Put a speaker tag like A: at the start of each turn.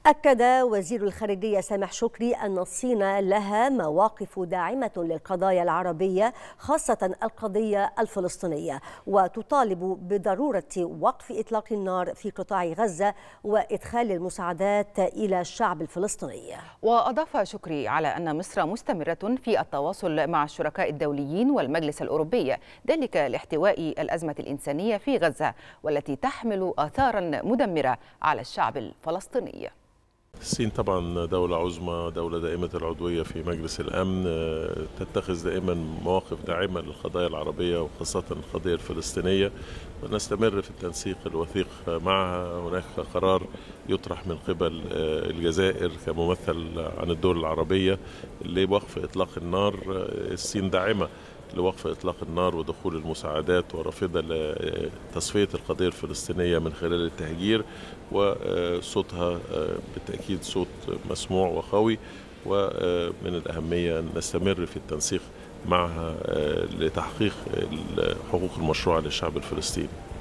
A: أكد وزير الخارجية سامح شكري أن الصين لها مواقف داعمة للقضايا العربية خاصة القضية الفلسطينية، وتطالب بضرورة وقف إطلاق النار في قطاع غزة وإدخال المساعدات إلى الشعب الفلسطيني.
B: وأضاف شكري على أن مصر مستمرة في التواصل مع الشركاء الدوليين والمجلس الأوروبي، ذلك لاحتواء الأزمة الإنسانية في غزة والتي تحمل آثارا مدمرة على الشعب الفلسطيني.
C: الصين طبعا دولة عظمى، دولة دائمة العضوية في مجلس الأمن، تتخذ دائما مواقف داعمة للقضايا العربية وخاصة القضية الفلسطينية، ونستمر في التنسيق الوثيق معها. هناك قرار يطرح من قبل الجزائر كممثل عن الدول العربية لوقف إطلاق النار. الصين داعمة لوقف إطلاق النار ودخول المساعدات ورافضة لتصفية القضية الفلسطينية من خلال التهجير، وصوتها بالتأكيد صوت مسموع وقوي، ومن الأهمية أن نستمر في التنسيق معها لتحقيق الحقوق المشروعة للشعب الفلسطيني.